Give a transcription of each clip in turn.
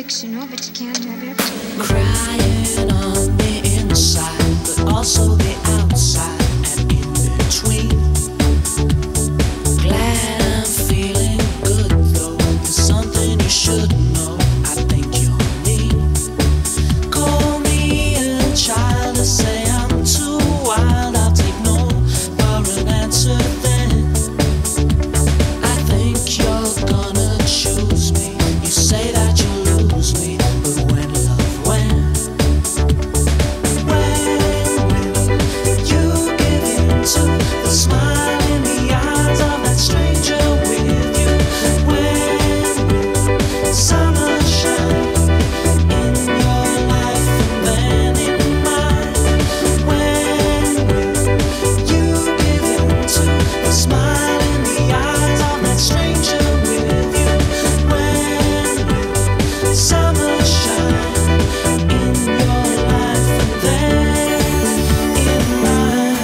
addiction, oh, but you can't have everything. Crying on the inside, but also the outside and in between. Glad I'm feeling good though. There's something you should know. I think you're me. Call me a child and say I'm too wild. I'll take no for an answer then. I think you're gonna choose me. You say that you'll lose me, but when, love, when will you give in to the smile in the eyes of that stranger with you? When will summer shine in your life and then in mine? When will you give in to the smile in the eyes of that stranger with you? When will summer shine in your life and then in mine?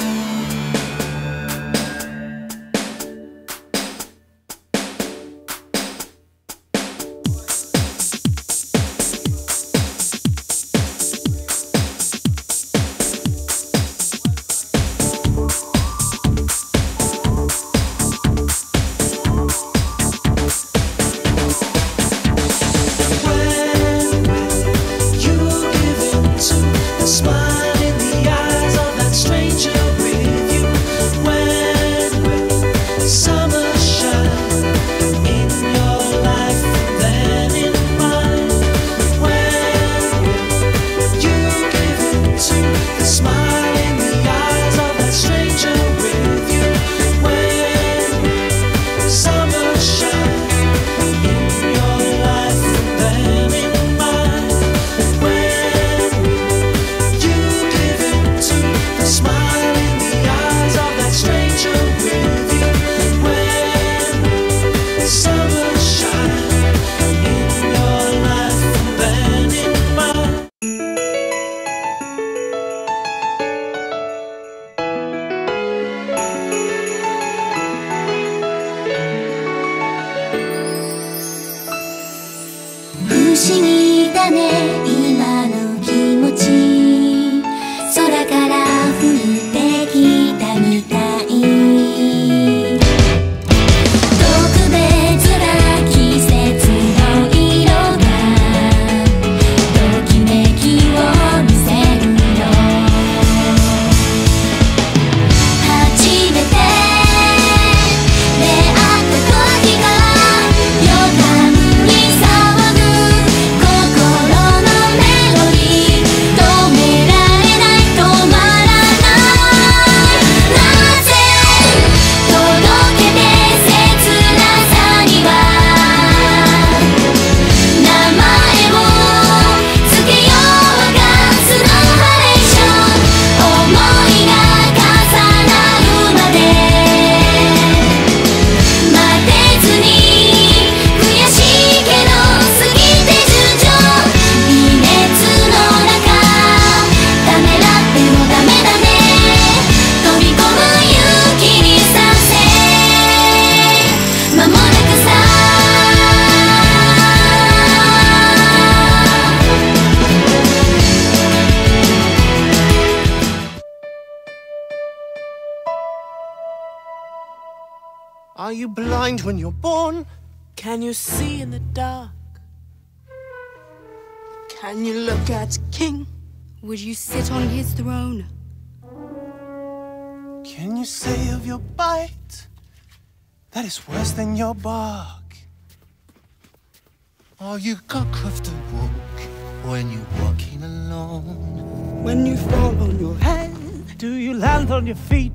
Are you blind when you're born? Can you see in the dark? Can you look at a king? Would you sit on his throne? Can you say of your bite that is worse than your bark? Are you cockcroft to walk when you're walking alone? When you fall on your head, Do you land on your feet?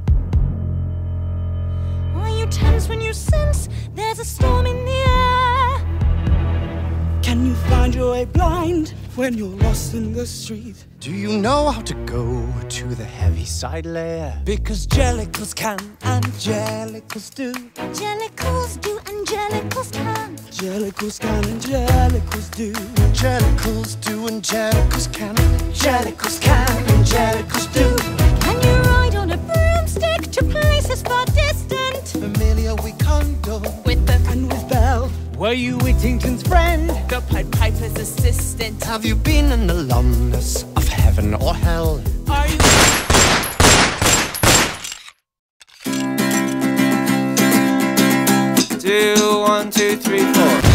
Are you tense when you sense there's a storm in the air? can you find your way blind when you're lost in the street? Do you know how to go to the Heaviside lair? Because jellicles can and jellicles do. Jellicles do and jellicles can. Jellicles can and jellicles do. Jellicles do and jellicles can. Jellicles can and jellicles do. Can you ride on a broomstick to places far distant? Familiar we condole With the And with Belle, Were you Whittington's friend? the Pied Have you been in the alumnus of heaven or hell? Are you? 2, 1, 2, 3, 4.